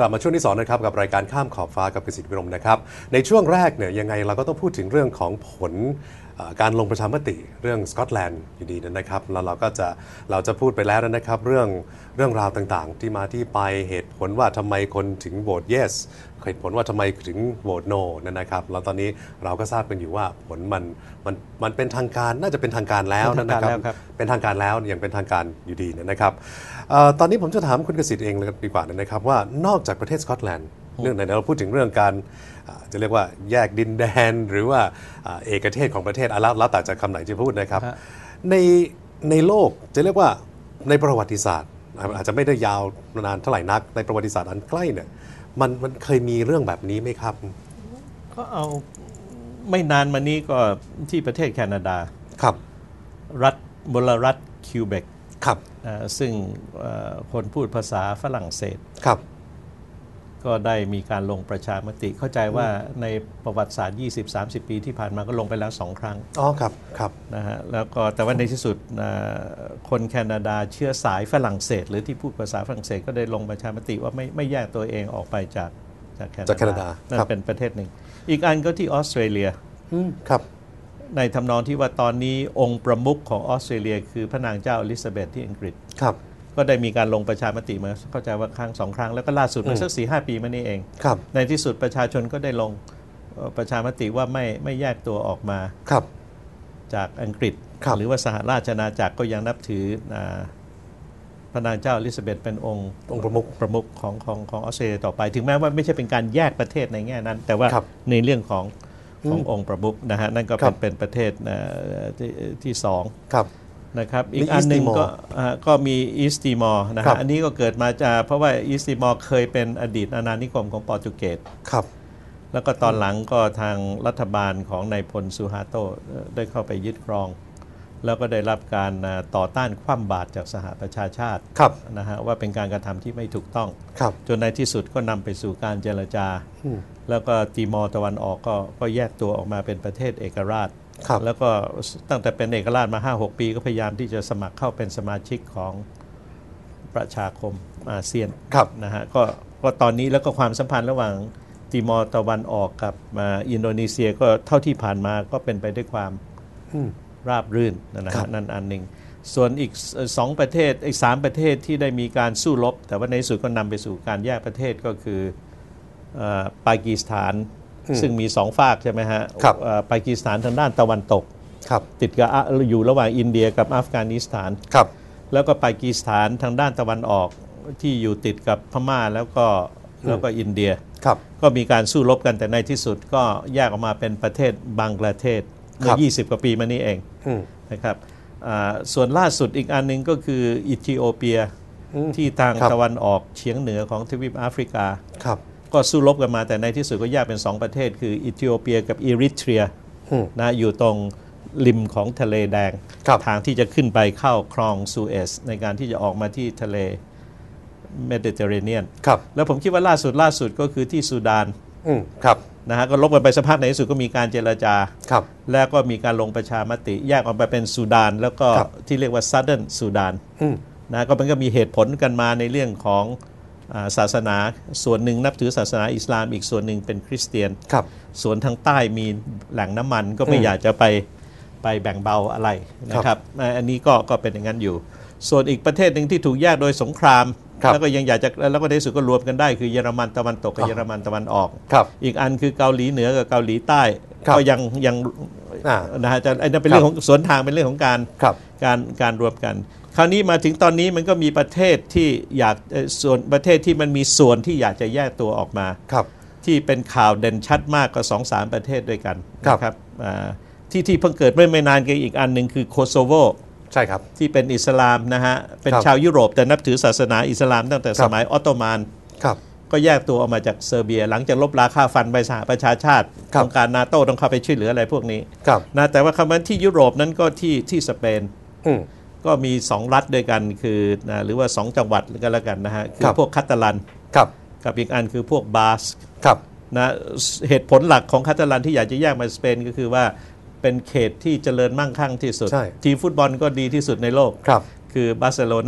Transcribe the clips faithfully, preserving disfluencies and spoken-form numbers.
กลับมาช่วงที่สองนะครับกับรายการข้ามขอบฟ้ากับกฤษฎิวิรมนะครับในช่วงแรกเนี่ยยังไงเราก็ต้องพูดถึงเรื่องของผลการลงประชามติเรื่องสกอตแลนด์อยู่ดีนะครับแล้วเราก็จะเราจะพูดไปแล้วนะครับเรื่องเรื่องราวต่างๆที่มาที่ไปเหตุผลว่าทำไมคนถึงโหวต yes เหตุผลว่าทำไมถึงโหวต no นั่นนะครับแล้วตอนนี้เราก็ทราบกันอยู่ว่าผลมันมันมันเป็นทางการน่าจะเป็นทางการแล้วนะครับเป็นทางการแล้วอย่างเป็นทางการอยู่ดีนะครับตอนนี้ผมจะถามคุณกฤษฎิเองเลยดีกว่านะครับว่านอกจากประเทศสกอตแลนด์เรื่องไหนเราพูดถึงเรื่องการจะเรียกว่าแยกดินแดนหรือว่าเอกเทศของประเทศแล้วแต่จะคำไหนจะพูดนะครับในในโลกจะเรียกว่าในประวัติศาสตร์อาจจะไม่ได้ยาวนานเท่าไหร่นักในประวัติศาสตร์อันใกล้เนี่ยมันมันเคยมีเรื่องแบบนี้ไหมครับก็เอาไม่นานมานี้ก็ที่ประเทศแคนาดาครับรัฐมลรัฐคิวเบกครับซึ่งคนพูดภาษาฝรั่งเศสครับก็ได้มีการลงประชามติเข้าใจว่าในประวัติศาสตร์ ยี่สิบถึงสามสิบ ปีที่ผ่านมาก็ลงไปแล้วสองครั้งอ๋อครับครับนะฮะแล้วก็แต่ว่าในที่สุดคนแคนาดาเชื้อสายฝรั่งเศสหรือที่พูดภาษาฝรั่งเศสก็ได้ลงประชามติว่าไม่ไม่แยกตัวเองออกไปจากจากแคนาดานั่นเป็นประเทศหนึ่งอีกอันก็ที่ออสเตรเลียครับในทำนองที่ว่าตอนนี้องค์ประมุขของออสเตรเลียคือพระนางเจ้าอลิซาเบธที่อังกฤษครับก็ได้มีการลงประชามติมาเข้าใจว่าครั้งสองครั้งแล้วก็ล่าสุดเมื่อสักสี่ห้าปีมานี้เองในที่สุดประชาชนก็ได้ลงประชามติว่าไม่ไม่แยกตัวออกมาจากอังกฤษหรือว่าสหราชอาณาจักรก็ยังนับถือพระนางเจ้าอลิซาเบธเป็นองค์องค์ประมุขประมุขของของของออสเตรเลียต่อไปถึงแม้ว่าไม่ใช่เป็นการแยกประเทศในแง่นั้นแต่ว่าในเรื่องของขององค์ประมุขนะฮะนั่นก็เป็นเป็นประเทศที่ที่สองนะครับอีกอันหนึ่งก็ก็มีอีสติมอร์นะฮะอันนี้ก็เกิดมาจากเพราะว่าอีสติมอร์เคยเป็นอดีตอาณานิคมของโปรตุเกสครับแล้วก็ตอนหลังก็ทางรัฐบาลของนายพลซูฮาโตได้เข้าไปยึดครองแล้วก็ได้รับการต่อต้านคว่ำบาตรจากสหประชาชาตินะฮะว่าเป็นการกระทำที่ไม่ถูกต้องจนในที่สุดก็นำไปสู่การเจรจาแล้วก็ติมอร์ตะวันออกก็ก็แยกตัวออกมาเป็นประเทศเอกราชแล้วก็ตั้งแต่เป็นเอกราชมา ห้าหก ปีก็พยายามที่จะสมัครเข้าเป็นสมาชิกของประชาคมอาเซียนนะฮะก็ก็ตอนนี้แล้วก็ความสัมพันธ์ระหว่างติมอร์ตะวันออกกับอินโดนีเซียก็เท่าที่ผ่านมาก็เป็นไปด้วยความราบรื่นนะฮะนั่นอันหนึ่งส่วนอีกสองประเทศอีกสามประเทศที่ได้มีการสู้รบแต่ว่าในที่สุดก็นำไปสู่การแยกประเทศก็คือปากีสถานซึ่งมีสองฝากใช่ไหมฮะปากีสถานทางด้านตะวันตกติดกับอยู่ระหว่างอินเดียกับอัฟกานิสถานแล้วก็ปากีสถานทางด้านตะวันออกที่อยู่ติดกับพม่าแล้วก็แล้วก็อินเดียก็มีการสู้รบกันแต่ในที่สุดก็แยกออกมาเป็นประเทศบังกลาเทศเมื่อยี่สิบกว่าปีมานี้เองนะครับส่วนล่าสุดอีกอันนึงก็คืออิธิโอเปียที่ทางตะวันออกเฉียงเหนือของทวีปแอฟริกาก็สู้รบกันมาแต่ในที่สุดก็แยกเป็นสองประเทศคืออิธิโอเปียกับอิริเทรียนะอยู่ตรงริมของทะเลแดงทางที่จะขึ้นไปเข้าคลองซูเอซในการที่จะออกมาที่ทะเลเมดิเตอร์เรเนียนแล้วผมคิดว่าล่าสุดล่าสุดก็คือที่ซูดานนะฮะก็ลบกันไปสักพักในที่สุดก็มีการเจรจาแล้วก็มีการลงประชามติแยกออกไปเป็นซูดานแล้วก็ที่เรียกว่าซัดเดิร์นซูดานนะก็มันก็มีเหตุผลกันมาในเรื่องของศาสนาส่วนหนึ่งนับถือศาสนาอิสลามอีกส่วนหนึ่งเป็นคริสเตียนส่วนทางใต้มีแหล่งน้ำมันก็ไม่อยากจะไปไปแบ่งเบาอะไรนะครับอันนี้ก็ก็เป็นอย่างนั้นอยู่ส่วนอีกประเทศหนึ่งที่ถูกแยกโดยสงครามแล้วก็ยังอยากจะแล้วก็ในที่สุดก็รวมกันได้คือเยอรมันตะวันตกกับเยอรมันตะวันออกอีกอันคือเกาหลีเหนือกับเกาหลีใต้ก็ยังยังนะฮะจะอันนั้นเป็นเรื่องของสวนทางเป็นเรื่องของการการการรวมกันคราวนี้มาถึงตอนนี้มันก็มีประเทศที่อยากส่วนประเทศที่มันมีส่วนที่อยากจะแยกตัวออกมาที่เป็นข่าวเด่นชัดมากก็ สองสาม ประเทศด้วยกันนะครับที่ที่เพิ่งเกิดไม่ไม่นานกันอีกอันหนึ่งคือโคโซโวใช่ครับที่เป็นอิสลามนะฮะเป็นชาวยุโรปแต่นับถือศาสนาอิสลามตั้งแต่สมัยออตโตมันก็แยกตัวออกมาจากเซอร์เบียหลังจากลบราค่าฟันไปสหประชาชาติองค์การนาโต้ต้องเข้าไปช่วยเหลืออะไรพวกนี้นะแต่ว่าคำว่าที่ยุโรปนั้นก็ที่ที่สเปนก็มีสองรัฐด้วยกันคือนะหรือว่าสองจังหวัดก็แล้วกันนะฮะคือพวกคาตาลันกับอีกอันคือพวกบาสนะเหตุผลหลักของคาตาลันที่อยากจะแยกมาสเปนก็คือว่าเป็นเขตที่เจริญมั่งคั่งที่สุดทีมฟุตบอลก็ดีที่สุดในโลก คือบาร์เซโลนา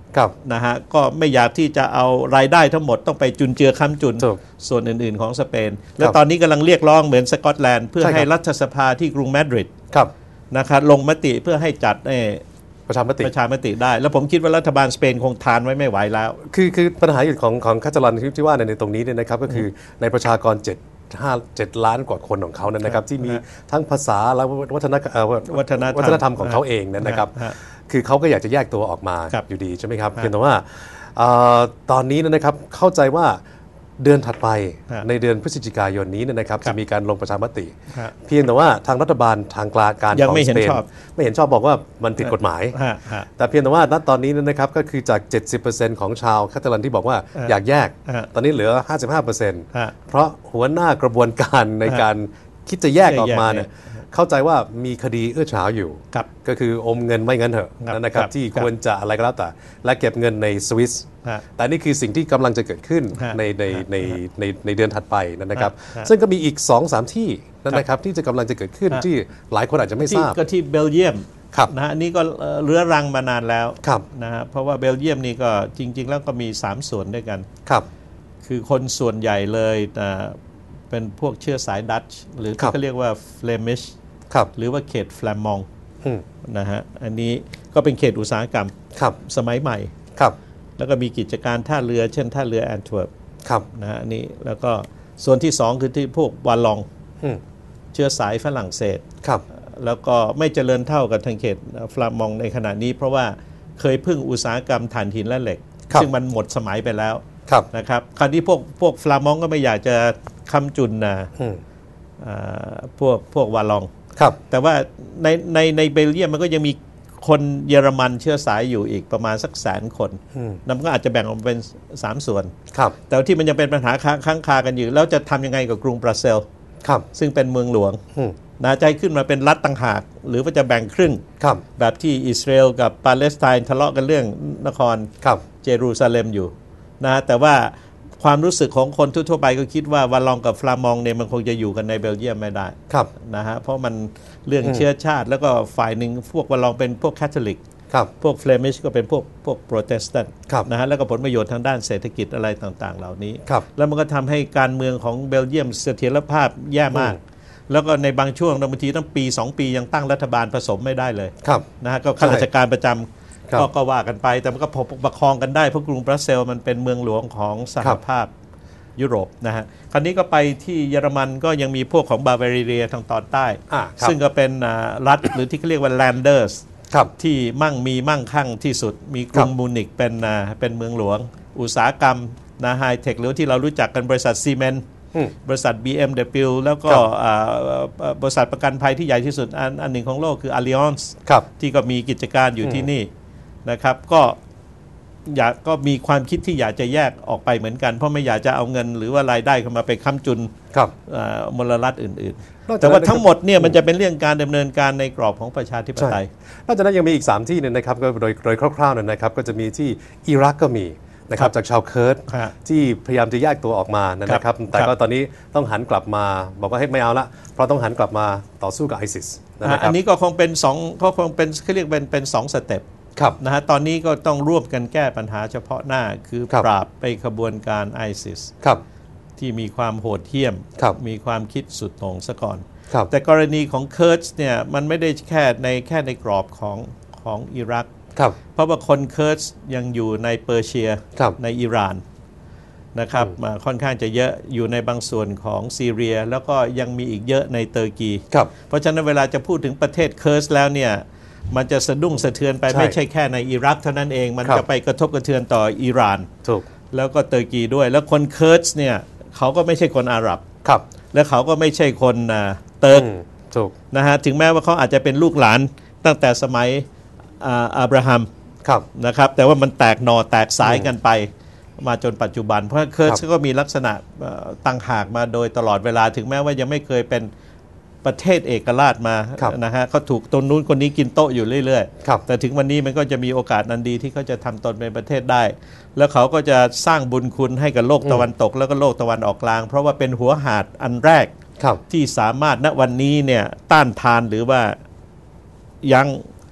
นะฮะก็ไม่อยากที่จะเอารายได้ทั้งหมดต้องไปจุนเจือค้ำจุนส่วนอื่นๆของสเปนและตอนนี้กำลังเรียกร้องเหมือนสกอตแลนด์เพื่อให้รัฐสภาที่กรุงมาดริดนะครับลงมติเพื่อให้จัดประชามติประชามติได้แล้วผมคิดว่ารัฐบาลสเปนคงทานไว้ไม่ไหวแล้วคือคือปัญหาอยู่ของของคาตาลันที่ว่าในตรงนี้เนี่ยนะครับก็คือในประชากรเจ็ดห้าเจ็ดล้านกว่าคนของเขานั้นนะครับที่มีทั้งภาษาและวัฒนวัฒนวัฒนธรรมของเขาเองนั้นนะครับคือเขาก็อยากจะแยกตัวออกมาอยู่ดีใช่ไหมครับเพียงแต่ว่าตอนนี้นะครับเข้าใจว่าเดือนถัดไปในเดือนพฤศจิกายนนี้นะครับจะมีการลงประชามติเพียงแต่ว่าทางรัฐบาลทางกลางการของสเปนไม่เห็นชอบบอกว่ามันผิดกฎหมายแต่เพียงแต่ว่าณตอนนี้นะครับก็คือจาก เจ็ดสิบเปอร์เซ็นต์ ของชาวคาตาลันที่บอกว่าอยากแยกตอนนี้เหลือ ห้าสิบห้าเปอร์เซ็นต์ เพราะหัวหน้ากระบวนการในการคิดจะแยกออกมาเนี่ยเข้าใจว่ามีคดีเอื้อฉาวอยู่ก็คืออมเงินไม่งั้นเถอะนะครับที่ควรจะอะไรก็แล้วแต่และเก็บเงินในสวิสแต่นี่คือสิ่งที่กำลังจะเกิดขึ้นในในในในในเดือนถัดไปนะครับซึ่งก็มีอีก สองสาม ที่นะครับที่จะกำลังจะเกิดขึ้นที่หลายคนอาจจะไม่ทราบก็ที่เบลเยียมนะฮะนี่ก็เรื้อรังมานานแล้วนะฮะเพราะว่าเบลเยียมนี่ก็จริงๆแล้วก็มีสามส่วนด้วยกันครับคือคนส่วนใหญ่เลยเป็นพวกเชื้อสายดัตช์หรือที่เขาเรียกว่าเฟลมิชหรือว่าเขตแฟลมองนะฮะอันนี้ก็เป็นเขตอุตสาหกรรมสมัยใหม่แล้วก็มีกิจการท่าเรือเช่นท่าเรือแอนทเวิร์ปนะฮะนี่แล้วก็ส่วนที่สองคือที่พวกวาลองเชื้อสายฝรั่งเศสแล้วก็ไม่เจริญเท่ากับทางเขตฟลามองในขณะนี้เพราะว่าเคยพึ่งอุตสาหกรรมถ่านหินและเหล็กซึ่งมันหมดสมัยไปแล้วนะครับคราวนี้พวกพวกฟลามองก็ไม่อยากจะค้ำจุนนะพวกพวกวาลองแต่ว่าในในในเบลเยียมมันก็ยังมีคนเยอรมันเชื้อสายอยู่อีกประมาณสักแสนคนนั่นก็อาจจะแบ่งออกเป็นสามส่วนแต่ที่มันยังเป็นปัญหาค้างคากันอยู่แล้วจะทำยังไงกับกรุงบรัสเซลส์ซึ่งเป็นเมืองหลวงน่าจะขึ้นมาเป็นรัฐต่างหากหรือว่าจะแบ่งครึ่งแบบที่อิสราเอลกับปาเลสไตน์ทะเลาะกันเรื่องนครเยรูซาเล็มอยู่นะแต่ว่าความรู้สึกของคนทั่วไปก็คิดว่าวาลองกับฟลามองเนี่ยมันคงจะอยู่กันในเบลเยียมไม่ได้นะฮะเพราะมันเรื่องเชื้อชาติแล้วก็ฝ่ายหนึ่งพวกวาลองเป็นพวกแคทอลิกพวกเฟลมิชก็เป็นพวกพวกโปรเตสแตนต์นะฮะแล้วก็ผลประโยชน์ทางด้านเศรษฐกิจอะไรต่างๆเหล่านี้แล้วมันก็ทำให้การเมืองของเบลเยียมเสถียรภาพแย่มากแล้วก็ในบางช่วงบางทีตั้งปีสองปียังตั้งรัฐบาลผสมไม่ได้เลยนะฮะก็ข้าราชการประจำก็ก็ว่ากันไปแต่มันก็ประคองกันได้เพราะกรุงบรัสเซลส์มันเป็นเมืองหลวงของสหภาพยุโรปนะฮะคราวนี้ก็ไปที่เยอรมันก็ยังมีพวกของบาเวเรียทางตอนใต้ซึ่งก็เป็นรัฐหรือที่เขาเรียกว่าแลนเดอร์สที่มั่งมีมั่งคั่งที่สุดมีกรุงมูนิกเป็นเป็นเมืองหลวงอุตสาหกรรมนะไฮเทคหรือที่เรารู้จักกันบริษัทซีเมนต์บริษัท บี เอ็ม ดับเบิลยู แล้วก็บริษัทประกันภัยที่ใหญ่ที่สุดอันอันหนึ่งของโลกคือ Allianz ที่ก็มีกิจการอยู่ที่นี่นะครับก็อยากก็มีความคิดที่อยากจะแยกออกไปเหมือนกันเพราะไม่อยากจะเอาเงินหรือว่ารายได้เข้ามาไปค้ำจุนมลรัฐอื่นๆแต่ว่าทั้งหมดเนี่ยมันจะเป็นเรื่องการดำเนินการในกรอบของประชาธิปไตยนอกจากนั้นยังมีอีกสามที่นึงนะครับก็โดยโดยคร่าวๆนะครับก็จะมีที่อิรักก็มีนะครับจากชาวเคิร์ดที่พยายามจะแยกตัวออกมานะครับแต่ก็ตอนนี้ต้องหันกลับมาบอกว่าให้ไม่เอาละเพราะต้องหันกลับมาต่อสู้กับไอซิสอันนี้ก็คงเป็นสองก็คงเป็นเขาเรียกเป็นเป็นสองสเต็ปนะฮะตอนนี้ก็ต้องร่วมกันแก้ปัญหาเฉพาะหน้าคือปราบไปขบวนการไอซิสที่มีความโหดเหี้ยมมีความคิดสุดโต่งซะก่อนแต่กรณีของเคิร์ดเนี่ยมันไม่ได้แค่ในแค่ในกรอบของของอิรักเพราะว่าคนเคิร์ดยังอยู่ในเปอร์เซียในอิหร่านนะครับค่อนข้างจะเยอะอยู่ในบางส่วนของซีเรียแล้วก็ยังมีอีกเยอะในเตอร์กีเพราะฉะนั้นเวลาจะพูดถึงประเทศเคิร์ดแล้วเนี่ยมันจะสะดุ้งสะเทือนไปไม่ใช่แค่ในอิรักเท่านั้นเองมันจะไปกระทบกระเทือนต่ออิหร่านแล้วก็เตอร์กีด้วยแล้วคนเคิร์ดเนี่ยเขาก็ไม่ใช่คนอาหรับและเขาก็ไม่ใช่คนเติร์กนะฮะถึงแม้ว่าเขาอาจจะเป็นลูกหลานตั้งแต่สมัยอับราฮัมนะครับแต่ว่ามันแตกหน่อแตกสายกันไปมาจนปัจจุบันเพราะเคิร์ดก็มีลักษณะตั้งหากมาโดยตลอดเวลาถึงแม้ว่ายังไม่เคยเป็นประเทศเอกราชมานะฮะเขาถูกตรงนู้นคนนี้กินโต๊ะอยู่เรื่อยๆแต่ถึงวันนี้มันก็จะมีโอกาสนันดีที่เขาจะทำตนเป็นประเทศได้แล้วเขาก็จะสร้างบุญคุณให้กับโลกตะวันตกแล้วก็โลกตะวันออกกลางเพราะว่าเป็นหัวหาดอันแรกที่สามารถณวันนี้เนี่ยต้านทานหรือว่ายัง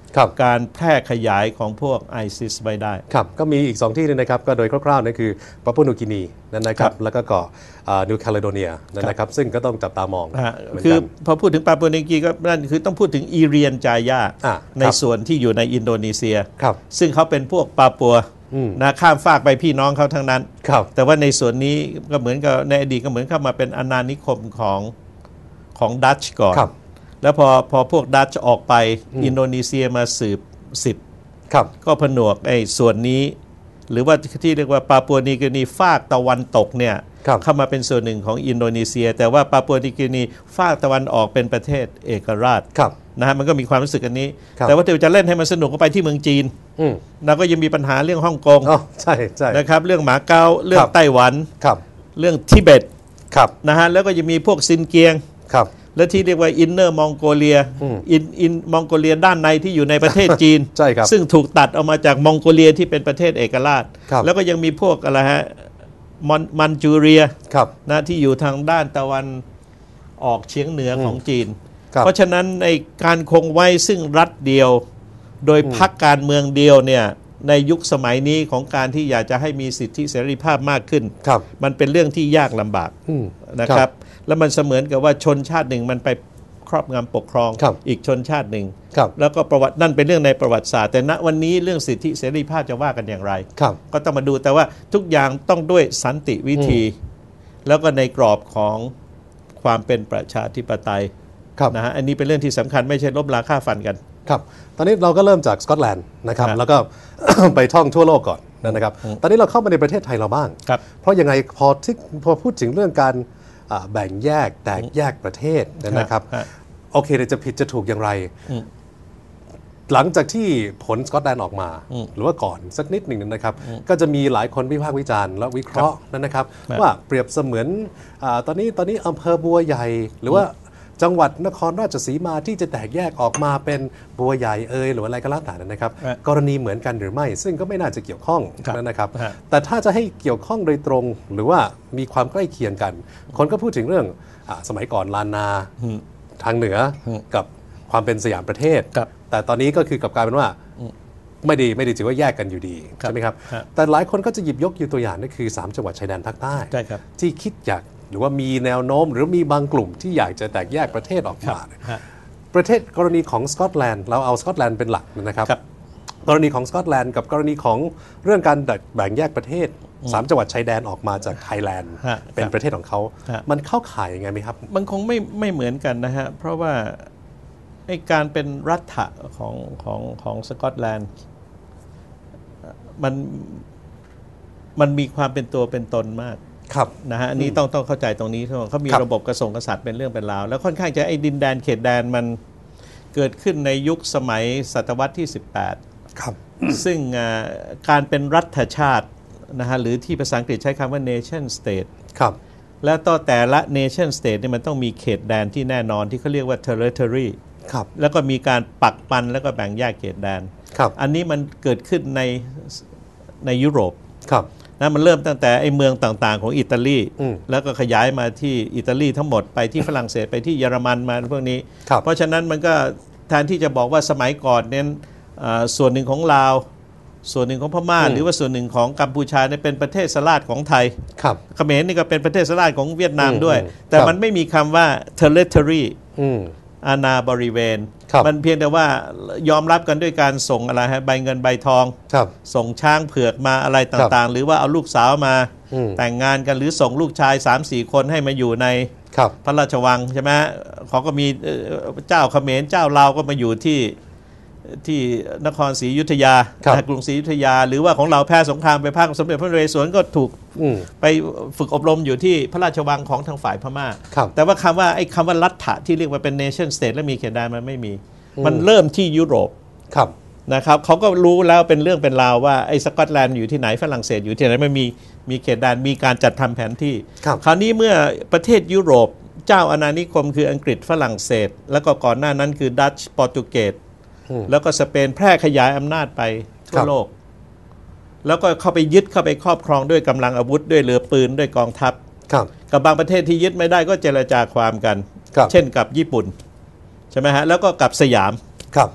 การแพร่ขยายของพวกไอซิสไปได้ครับก็มีอีกสองที่นึงนะครับก็โดยคร่าวๆนั่นคือปาปัวนิวกินีนั่นนะครับแล้วก็เกาะนิวแคลิโดเนียนั่นนะครับซึ่งก็ต้องจับตามองคือพอพูดถึงปาปัวนิวกินีก็นั่นคือต้องพูดถึงอีเรียนจายาในส่วนที่อยู่ในอินโดนีเซียซึ่งเขาเป็นพวกปาปัวนะข้ามฟากไปพี่น้องเขาทั้งนั้นแต่ว่าในส่วนนี้ก็เหมือนกับในอดีตก็เหมือนเข้ามาเป็นอาณานิคมของของดัตช์ก่อนแล้วพอพอพวกดัตช์ออกไปอินโดนีเซียมาสืบสิบก็ผนวกไอ้ส่วนนี้หรือว่าที่เรียกว่าปาปัวนิวกินีฟากตะวันตกเนี่ยเข้ามาเป็นส่วนหนึ่งของอินโดนีเซียแต่ว่าปาปัวนิวกินีฟากตะวันออกเป็นประเทศเอกราชนะฮะมันก็มีความรู้สึกอันนี้แต่ว่าเดี๋ยวจะเล่นให้มันสนุกก็ไปที่เมืองจีนแล้วก็ยังมีปัญหาเรื่องฮ่องกงใช่ใช่นะครับเรื่องหมาเก๊าเรื่องไต้หวันเรื่องทิเบตนะฮะแล้วก็ยังมีพวกซินเกียงและที่เรียกว่าอินเนอร์มองโกเลียอินอินมองโกเลียด้านในที่อยู่ในประเทศจีนซึ่งถูกตัดออกมาจากมองโกเลียที่เป็นประเทศเอกราชแล้วก็ยังมีพวกอะไรฮะมันจูเรียนะที่อยู่ทางด้านตะวันออกเฉียงเหนือของจีนเพราะฉะนั้นในการคงไว้ซึ่งรัฐเดียวโดยพรรคการเมืองเดียวเนี่ยในยุคสมัยนี้ของการที่อยากจะให้มีสิทธิเสรีภาพมากขึ้นมันเป็นเรื่องที่ยากลำบากนะครับแล้วมันเสมือนกับว่าชนชาติหนึ่งมันไปครอบงำปกครองอีกชนชาติหนึ่งแล้วก็ประวัตินั่นเป็นเรื่องในประวัติศาสตร์แต่ณวันนี้เรื่องสิทธิเสรีภาพจะว่ากันอย่างไรก็ต้องมาดูแต่ว่าทุกอย่างต้องด้วยสันติวิธีแล้วก็ในกรอบของความเป็นประชาธิปไตยนะฮะอันนี้เป็นเรื่องที่สำคัญไม่ใช่ลบราค่าฟันกันครับตอนนี้เราก็เริ่มจากสกอตแลนด์นะครับแล้วก็ ไปท่องทั่วโลกก่อนนะครับตอนนี้เราเข้ามาในประเทศไทยเราบ้างเพราะยังไงพอที่พอพูดถึงเรื่องการแบ่งแยกแตกแยกประเทศนะครับโอเคจะผิดจะถูกอย่างไรหลังจากที่ผลสกอตแลนด์ออกมาหรือว่าก่อนสักนิดหนึ่งนะครับก็จะมีหลายคนวิพากษ์วิจารณ์และวิเคราะห์นะครับว่าเปรียบเสมือนตอนนี้ตอนนี้อำเภอบัวใหญ่หรือว่าจังหวัดนครราชสีมาที่จะแตกแยกออกมาเป็นบัวใหญ่เอ่ยหรืออะไรก็แล้วแต่นะครับกรณีเหมือนกันหรือไม่ซึ่งก็ไม่น่าจะเกี่ยวข้องนะครับแต่ถ้าจะให้เกี่ยวข้องโดยตรงหรือว่ามีความใกล้เคียงกันคนก็พูดถึงเรื่องสมัยก่อนลานนาทางเหนือกับความเป็นสยามประเทศแต่ตอนนี้ก็คือกับกลายเป็นว่าไม่ดีไม่ดีถือว่าแยกกันอยู่ดีใช่ไหมครับแต่หลายคนก็จะหยิบยกอยู่ตัวอย่างนั่นคือสามจังหวัดชายแดนภาคใต้ที่คิดอยากหรือว่ามีแนวโน้มหรือมีบางกลุ่มที่อยากจะแตกแยกประเทศออกมาประเทศกรณีของสกอตแลนด์เราเอาสกอตแลนด์เป็นหลักนะครับกรณีของสกอตแลนด์กับกรณีของเรื่องการแบ่งแยกประเทศสามจังหวัดชายแดนออกมาจากไทยแลนด์เป็นประเทศของเขามันเข้าข่ายยังไงไหมครับมันคงไม่ไม่เหมือนกันนะฮะเพราะว่าไอ้การเป็นรัฐะของของของสกอตแลนด์มันมันมีความเป็นตัวเป็นตนมากนะฮะอันนี้ต้องต้องเข้าใจตรงนี้เขามีระบบกระทรวงกษัตริย์เป็นเรื่องเป็นราวแล้วค่อนข้างจะไอ้ดินแดนเขตแดนมันเกิดขึ้นในยุคสมัยศตวรรษที่สิบแปดครับซึ่งการเป็นรัฐชาตินะฮะหรือที่ภาษาอังกฤษใช้คำว่า nation state ครับแล้วต่อแต่ละ nation state เนี่ยมันต้องมีเขตแดนที่แน่นอนที่เขาเรียกว่า territory ครับแล้วก็มีการปักปันแล้วก็แบ่งแยกเขตแดนครับอันนี้มันเกิดขึ้นในในยุโรปครับนะมันเริ่มตั้งแต่ไอ้เมืองต่างๆของอิตาลีแล้วก็ขยายมาที่อิตาลีทั้งหมดไปที่ฝรั่งเศสไปที่เยอรมันมาพวกนี้เพราะฉะนั้นมันก็แทนที่จะบอกว่าสมัยก่อนเน้นส่วนหนึ่งของลาวส่วนหนึ่งของพม่าหรือว่าส่วนหนึ่งของกัมพูชาเนี่ยเป็นประเทศสลาดของไทยเขมรนี่ก็เป็นประเทศสลาดของเวียดนามด้วยแต่มันไม่มีคำว่า territory อาณาบริเวณมันเพียงแต่ว่ายอมรับกันด้วยการส่งอะไรฮะใบเงินใบทองส่งช้างเผือกมาอะไรต่างๆหรือว่าเอาลูกสาวมาแต่งงานกันหรือส่งลูกชาย สามสี่ คนให้มาอยู่ในพระราชวังใช่ไหมเขาก็มีเจ้าเขมรเจ้าลาวก็มาอยู่ที่ที่นครศรีอยุธยากรุงศรีอยุธยาหรือว่าของเราแพ้สงครามไปภาคสมเด็จพระนเรศวรก็ถูกไปฝึกอบรมอยู่ที่พระราชวังของทางฝ่ายพม่าแต่ว่าคำว่าไอ้คำว่ารัฐะที่เรียกว่าเป็น nation state และมีเขตแดนมันไม่มีมันเริ่มที่ยุโรปนะครับเขาก็รู้แล้วเป็นเรื่องเป็นราวว่าไอ้สกอตแลนด์อยู่ที่ไหนฝรั่งเศสอยู่ที่ไหนไม่มีมีเขตแดนมีการจัดทำแผนที่คราวนี้เมื่อประเทศยุโรปเจ้าอาณานิคมคืออังกฤษฝรั่งเศสแล้วก็ก่อนหน้านั้นคือดัตช์โปรตุเกสแล้วก็สเปนแพร่ขยายอำนาจไปทั่วโลกแล้วก็เข้าไปยึดเข้าไปครอบครองด้วยกำลังอาวุธด้วยเรือปืนด้วยกองทัพกับบางประเทศที่ยึดไม่ได้ก็เจรจาความกันเช่นกับญี่ปุ่นใช่ไหมฮะแล้วก็กับสยาม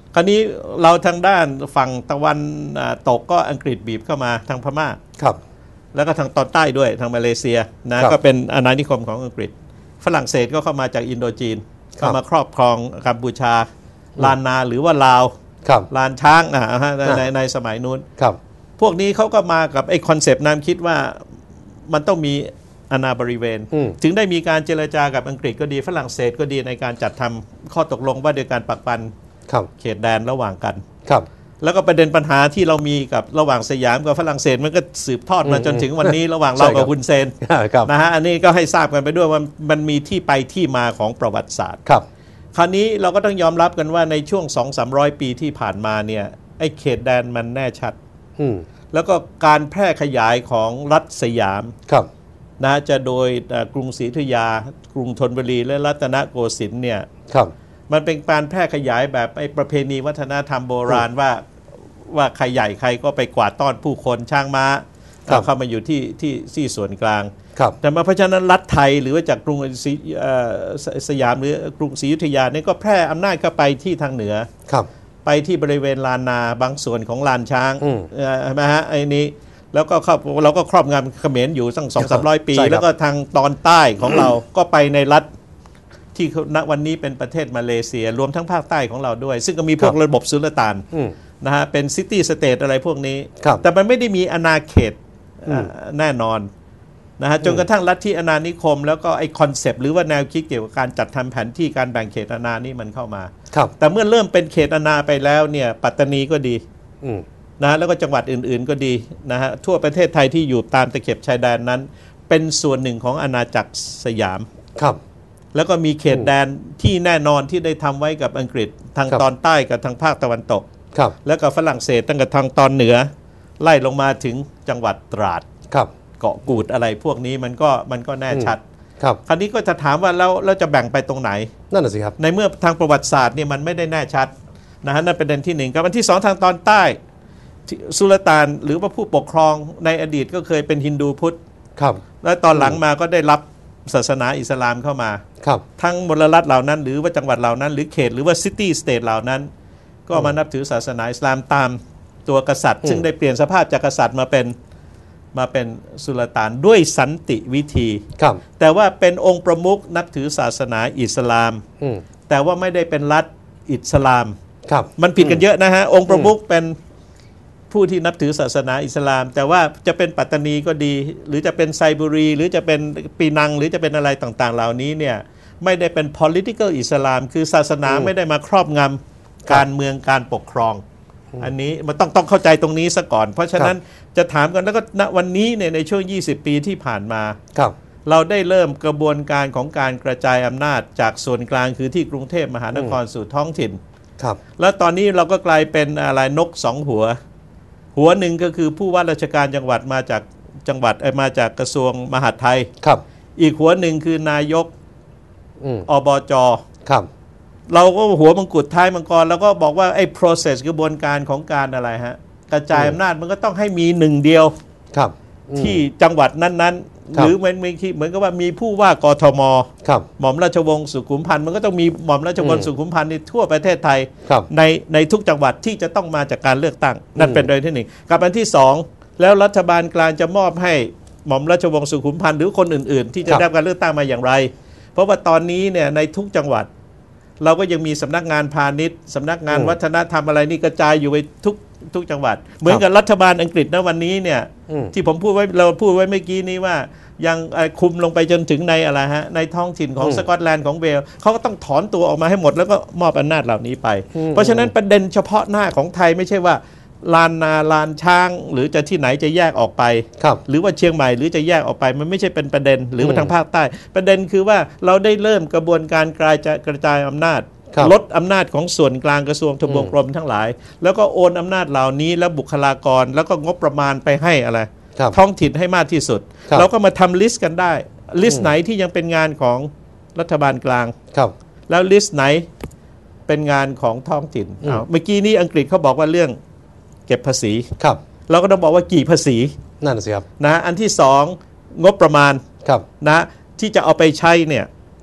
คราวนี้เราทางด้านฝั่งตะวันตกก็อังกฤษบีบเข้ามาทางพม่าครับแล้วก็ทางตอนใต้ด้วยทางมาเลเซียนะก็เป็นอาณานิคมของอังกฤษฝรั่งเศสก็เข้ามาจากอินโดจีนเข้ามาครอบครองกัมพูชาลานนาหรือว่าลาวลานช้างนะฮะในในสมัยนู้นพวกนี้เขาก็มากับไอ้คอนเซปต์นั้นคิดว่ามันต้องมีอาณาบริเวณถึงได้มีการเจรจากับอังกฤษก็ดีฝรั่งเศสก็ดีในการจัดทำข้อตกลงว่าโดยการปักปันเขตแดนระหว่างกันแล้วก็ประเด็นปัญหาที่เรามีกับระหว่างสยามกับฝรั่งเศสมันก็สืบทอดมาจนถึงวันนี้ระหว่างเรากับฮุนเซนนะฮะอันนี้ก็ให้ทราบกันไปด้วยว่ามันมีที่ไปที่มาของประวัติศาสตร์คราวนี้เราก็ต้องยอมรับกันว่าในช่วง สองถึงสามร้อย ปีที่ผ่านมาเนี่ยไอ้เขตแดนมันแน่ชัดแล้วก็การแพร่ขยายของรัฐสยามนะจะโดยกรุงศรีอยุธยากรุงธนบุรีและรัตนโกสินทร์เนี่ยมันเป็นการแพร่ขยายแบบไอ้ประเพณีวัฒนธรรมโบราณว่าว่าใครใหญ่ใครก็ไปกวาดต้อนผู้คนช้างม้าเข้ามาอยู่ที่ที่ที่ส่วนกลางแต่มาเพราะฉะนั้นรัฐไทยหรือว่าจากกรุงสยามหรือกรุงศรีอยุธยาเนี่ยก็แพร่อำนาจเข้าไปที่ทางเหนือไปที่บริเวณลานนาบางส่วนของลานช้างใช่ไหมฮะไอ้นี้แล้วก็เราก็ครอบงำเขมรอยู่ตั้งสองสามร้อยปีแล้วก็ทางตอนใต้ของเราก็ไปในรัฐที่ณวันนี้เป็นประเทศมาเลเซียรวมทั้งภาคใต้ของเราด้วยซึ่งก็มีพวกระบบสุลต่านนะฮะเป็นซิตี้สเตทอะไรพวกนี้แต่มันไม่ได้มีอาณาเขตแน่นอนนะฮะจนกระทั่งลัทธิอาณานิคมแล้วก็ไอคอนเซปต์หรือว่าแนวคิดเกี่ยวกับการจัดทำแผนที่การแบ่งเขตอาณานี่มันเข้ามาแต่เมื่อเริ่มเป็นเขตอาณาไปแล้วเนี่ยปัตตานีก็ดีนะแล้วก็จังหวัดอื่นๆก็ดีนะฮะทั่วประเทศไทยที่อยู่ตามตะเข็บชายแดนนั้นเป็นส่วนหนึ่งของอาณาจักรสยามครับแล้วก็มีเขตแดนที่แน่นอนที่ได้ทำไว้กับอังกฤษทางตอนใต้กับทางภาคตะวันตกแล้วก็ฝรั่งเศสตั้งแต่ทางตอนเหนือไล่ลงมาถึงจังหวัดตราดเกาะกูดอะไรพวกนี้มันก็มันก็แน่ชัดครับคราวนี้ก็จะถามว่าแล้วเราจะแบ่งไปตรงไหนนั่นแหละสิครับในเมื่อทางประวัติศาสตร์เนี่ยมันไม่ได้แน่ชัดนะฮะนั่นเป็นประเด็นที่หนึ่งกับอันที่สองทางตอนใต้สุลต่านหรือว่าผู้ปกครองในอดีตก็เคยเป็นฮินดูพุทธครับและตอนหลังมาก็ได้รับศาสนาอิสลามเข้ามาครับทั้งมลรัฐเหล่านั้นหรือว่าจังหวัดเหล่านั้นหรือเขตหรือว่าซิตี้สเตทเหล่านั้นก็มานับถือศาสนาอิสลามตามตัวกษัตริย์ซึ่งได้เปลี่ยนสภาพจากกษัตริย์มาเป็นมาเป็นสุลต่านด้วยสันติวิธีครับแต่ว่าเป็นองค์ประมุขนับถือศาสนาอิสลามแต่ว่าไม่ได้เป็นรัฐอิสลามครับมันผิดกันเยอะนะฮะองค์ประมุขเป็นผู้ที่นับถือศาสนาอิสลามแต่ว่าจะเป็นปัตตานีก็ดีหรือจะเป็นไซบูรีหรือจะเป็นปีนังหรือจะเป็นอะไรต่างๆเหล่านี้เนี่ยไม่ได้เป็น political อิสลามคือศาสนาไม่ได้มาครอบงำการเมืองการปกครองอันนี้มันต้องต้องเข้าใจตรงนี้ซะก่อนเพราะฉะนั้นจะถามกันแล้วก็ณวันนี้เนี่ยในช่วงยี่สิบปีที่ผ่านมาเราได้เริ่มกระบวนการของการกระจายอำนาจจากส่วนกลางคือที่กรุงเทพมหานครสู่ท้องถิ่นแล้วตอนนี้เราก็กลายเป็นอะไรนกสองหัวหัวหนึ่งก็คือผู้ว่าราชการจังหวัดมาจากจังหวัดมาจากกระทรวงมหาดไทยครับอีกหัวหนึ่งคือนายกอบจครับเราก็หัวมังกรท้ายมังกรแล้วก็บอกว่าไอ้ process กระบวนการของการอะไรฮะกระจายอำนาจมันก็ต้องให้มีหนึ่งเดียวครับที่จังหวัดนั้นๆหรือเหมือนเหมือนกับว่ามีผู้ว่ากทมหม่อมราชวงศ์สุขุมพันธ์มันก็ต้องมีหม่อมราชวงศ์สุขุมพันธ์ในทั่วประเทศไทยในในทุกจังหวัดที่จะต้องมาจากการเลือกตั้งนั่นเป็นโดยที่หนึ่งกับอันที่สองแล้วรัฐบาลกลางจะมอบให้หม่อมราชวงศ์สุขุมพันธ์หรือคนอื่นๆที่จะได้รับการเลือกตั้งมาอย่างไรเพราะว่าตอนนี้เนี่ยในทุกจังหวัดเราก็ยังมีสำนักงานพาณิชย์สำนักงานวัฒนธรรมอะไรนี่กระจายอยู่ไปทุกทุกจังหวัดเหมือนกับรัฐบาลอังกฤษณวันนี้เนี่ยที่ผมพูดไว้เราพูดไว้เมื่อกี้นี้ว่ายังคุมลงไปจนถึงในอะไรฮะในท้องถิ่นของสกอตแลนด์ของเวลส์เขาก็ต้องถอนตัวออกมาให้หมดแล้วก็มอบอำนาจเหล่านี้ไปเพราะฉะนั้นประเด็นเฉพาะหน้าของไทยไม่ใช่ว่าลานนาลานช้างหรือจะที่ไหนจะแยกออกไปหรือว่าเชียงใหม่หรือจะแยกออกไปมันไม่ใช่เป็นประเด็นหรือว่าทางภาคใต้ประเด็นคือว่าเราได้เริ่มกระบวนการกระจายกระจายอำนาจลดอำนาจของส่วนกลางกระทรวงทบวงกรมทั้งหลายแล้วก็โอนอำนาจเหล่านี้และบุคลากรแล้วก็งบประมาณไปให้อะไรท้องถิ่นให้มากที่สุดเราก็มาทำลิสต์กันได้ลิสต์ไหนที่ยังเป็นงานของรัฐบาลกลางแล้วลิสต์ไหนเป็นงานของท้องถิ่นเมื่อกี้นี้อังกฤษเขาบอกว่าเรื่องเก็บภาษีเราก็ต้องบอกว่ากี่ภาษีนั่นสิครับนะอันที่สองงบประมาณนะที่จะเอาไปใช้เนี่ย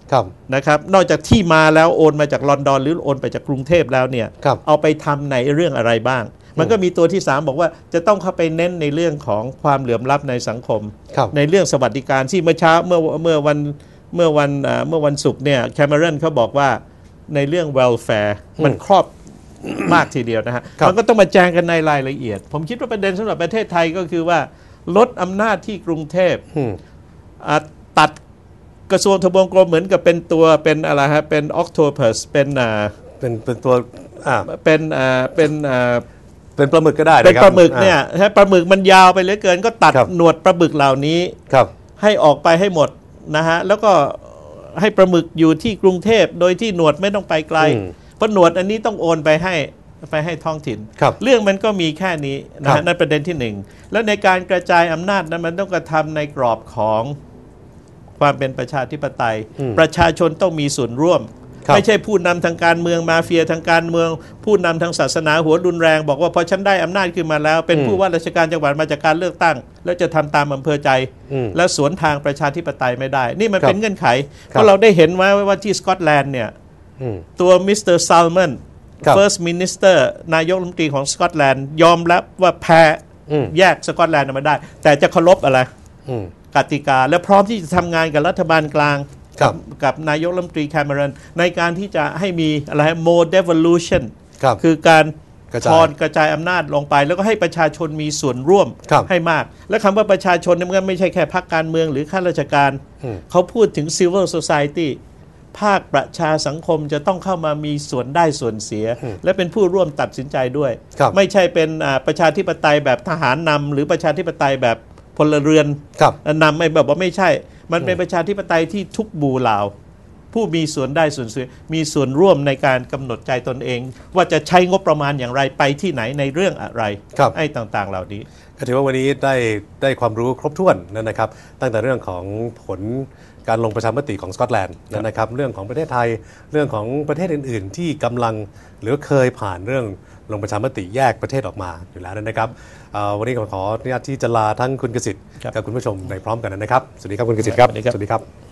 ครับนะครับนอกจากที่มาแล้วโอนมาจากลอนดอนหรือโอนไปจากกรุงเทพแล้วเนี่ยครับเอาไปทำในเรื่องอะไรบ้าง มันก็มีตัวที่สามบอกว่าจะต้องเข้าไปเน้นในเรื่องของความเหลื่อมล้ำในสังคมครับในเรื่องสวัสดิการที่เมื่อเช้าเมื่อเมื่อวันเมื่อวันเอ่อเมื่อวันศุกร์เนี่ยแคมเมรอนเขาบอกว่าในเรื่อง welfare มันครอบมากทีเดียวนะฮะครับมันก็ต้องมาแจงกันในรายละเอียด ผมคิดว่าประเด็นสำหรับประเทศไทยก็คือว่าลดอำนาจที่กรุงเทพอืมอ่ะตัดกระทรวงทบวงกรมเหมือนกับเป็นตัวเป็นอะไรฮะเป็น octopus เป็นอ่าเป็นเป็นตัวอ่าเป็นอ่าเป็นอ่าเป็นปลาหมึกก็ได้เป็นนะครับปลาหมึกเนี่ยอ่าถ้าปลาหมึกมันยาวไปเหลือเกินก็ตัดครับหนวดปลาหมึกเหล่านี้ครับให้ออกไปให้หมดนะฮะแล้วก็ให้ปลาหมึกอยู่ที่กรุงเทพโดยที่หนวดไม่ต้องไปไกลอืมเพราะหนวดอันนี้ต้องโอนไปให้ไปให้ท้องถิ่นครับเรื่องมันก็มีแค่นี้นะครัฮะบนั่นประเด็นที่หนึ่งแล้วในการกระจายอำนาจนั้นมันต้องกระทำในกรอบของความเป็นประชาธิปไตยอืมประชาชนต้องมีส่วนร่วมครับไม่ใช่ผู้นำทางการเมืองมาเฟียทางการเมือง ผู้นำทางศาสนาหัวรุนแรง บอกว่าพอฉันได้อำนาจขึ้นมาแล้ว เป็นผู้ว่าราชการจังหวัดมาจากการเลือกตั้ง แล้วจะทำตามอำเภอใจอืมแล้วสวนทางประชาธิปไตยไม่ได้ นี่มันครับเป็นเงื่อนไขคเพรับราะเราได้เห็นว่าว่าที่สกอตแลนด์เนี่ยอืมตัวมิสเตอร์ซัลมอนครับ First Minister นายกรัฐมนตรีของสกอตแลนด์ยอมรับว่าแพ้อืมแยกสกอตแลนด์ออกมาได้ แต่จะเคารพอะไรอืมกติกา และพร้อมที่จะทำงานกับรัฐบาลกลางครับกับนายกรัฐมนตรีแคมเมรอนในการที่จะให้มีอะไร more devolution ครับคือการกระจายทอนกระจายอำนาจลงไป แล้วก็ให้ประชาชนมีส่วนร่วมครับให้มาก และคำว่าประชาชนเนี่ยมันก็ไม่ใช่แค่พรรคการเมืองหรือข้าราชการอืมเขาพูดถึง civil society ภาคประชาสังคมจะต้องเข้ามามีส่วนได้ส่วนเสีย และเป็นผู้ร่วมตัดสินใจด้วยครับไม่ใช่เป็นอ่าประชาธิปไตยแบบทหารนำหรือประชาธิปไตยแบบพลเรือนครับนำไม่แบบว่าไม่ใช่ มันเป็นประชาธิปไตยที่ทุกบูเหล่า ผู้มีส่วนได้ส่วนเสียมีส่วนร่วมในการกำหนดใจตนเอง ว่าจะใช้งบประมาณอย่างไรไปที่ไหนในเรื่องอะไรครับไอ้ต่างๆ เหล่านี้ก็ถือว่าวันนี้ได้ได้ความรู้ครบถ้วนนะครับ ตั้งแต่เรื่องของผลการลงประชามติของสกอตแลนด์นะครับ เรื่องของประเทศไทย เรื่องของประเทศอื่น ๆ ที่กำลังหรือเคยผ่านเรื่องลงประชามติแยกประเทศออกมาอยู่แล้วนะครับเอ่อวันนี้ขอขออนุญาตที่จะลาทั้งคุณกสิทธิ์ครับกับคุณผู้ชมในพร้อมกันนะครับ สวัสดีครับคุณกสิทธิ์ครับสวัสดีครับสวัสดีครับ